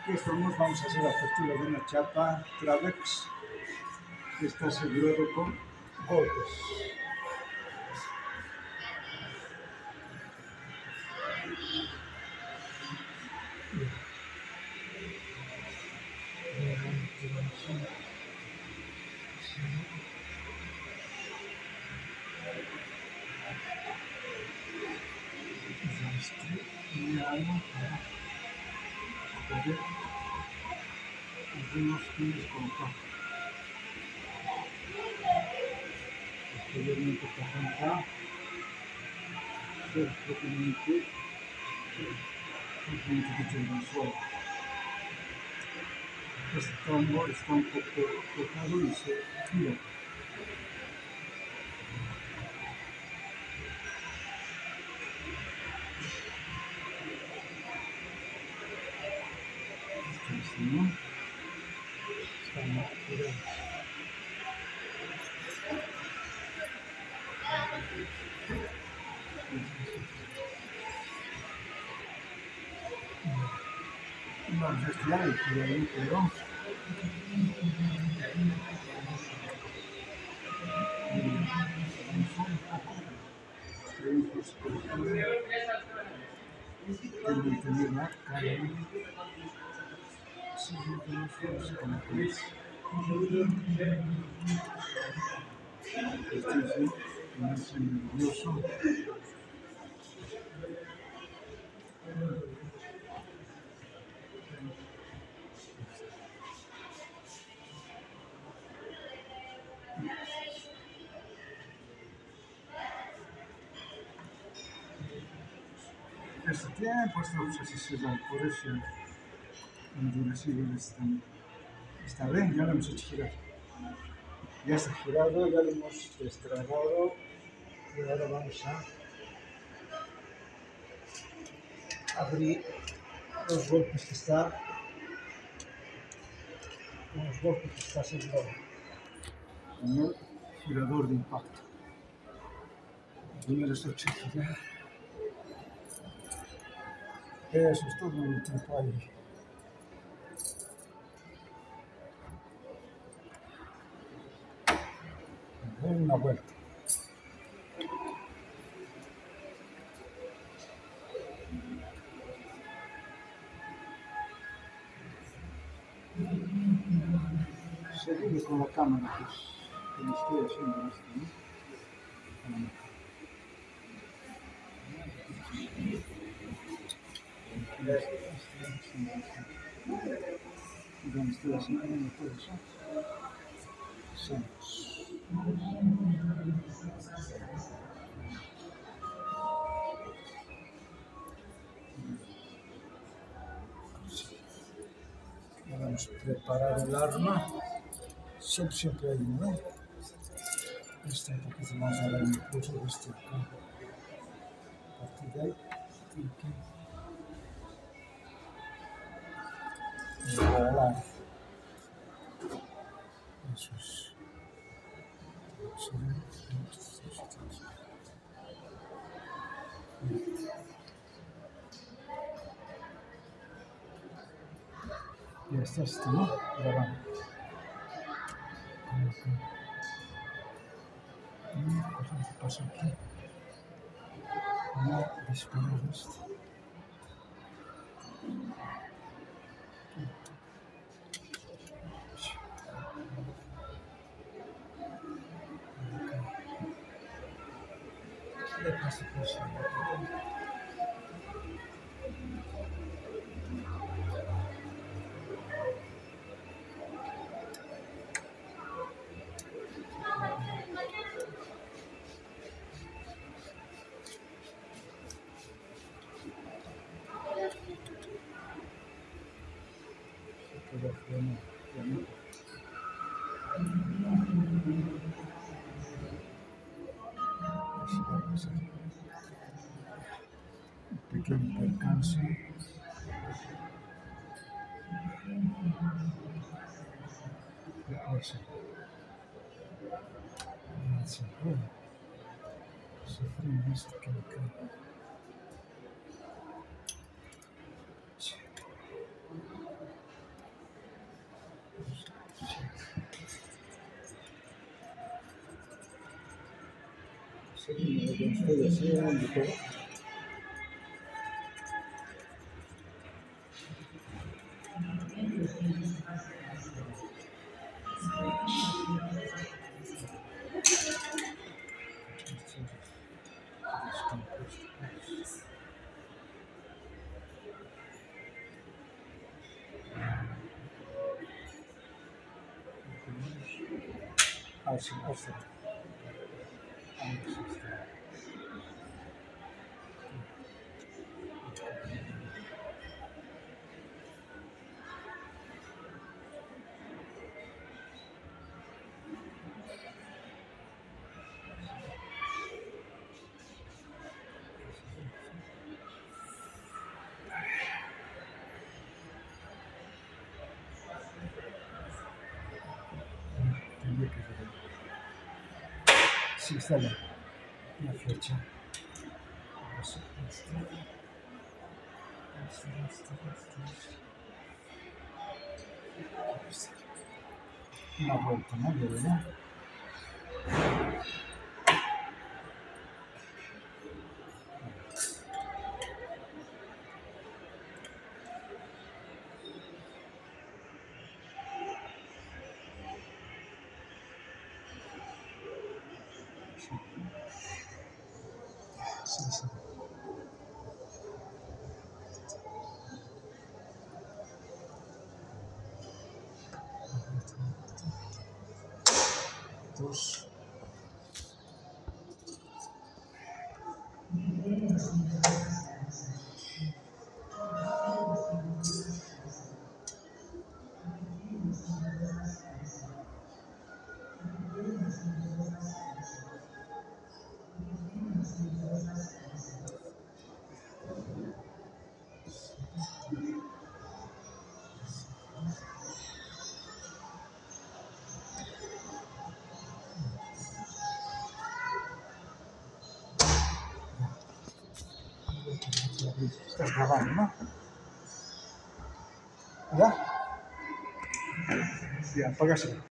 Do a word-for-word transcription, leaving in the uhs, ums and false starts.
Aquí estamos, vamos a hacer la apertura de una chapa Travex que está asegurado con golpes. Y algo para poder algunos pines colocar. Posteriormente pasan acá, ser propiamente propiamente en el suelo. Este tambor está un poco tocado y se gira. Así, ¿no? Estamos girados. Vamos a estirar el girador, pero tengo que tener la cara siguiente los fuegos con la cabeza. Este es el que me hace nervioso. Este tiempo estamos así cerrados, por eso endurecido está, está bien, ya lo hemos hecho girar. Ya está girado, ya lo hemos destrabado y ahora vamos a abrir los golpes que está, los golpes que está asegurado con el girador de impacto. Primero esto se gira. Eso es todo el tiempo ahí. Una vuelta. Seguimos con la cámara, pues, que me estoy haciendo esto, ¿no? Donde estoy haciendo todo eso. Somos. Vamos a preparar el arma. Siempre, siempre hay uno. Este un poquito más a dar el impulso de este acá. A partir de ahí, aquí. Y volar. Eso es. Ya está esto, ¿no? Grabando. Y cosa que pasa aquí. No disparar esto. ¿Qué pasa por eso? Un pequeño percance. Eso. Se fue. Se fue en esto que me cae. Seguimos lo que estoy haciendo y todo. Ah, sí, ah, sí. Ah, sí, sí. Tendría que ver. Sí, está la, la fecha. Eso, esto, esto, esto, esto, esto. Una vuelta, ¿no? De verdad. Sí, sí. Dos. Estás grabando, ¿no? ¿Ya? Ya, apágaselo.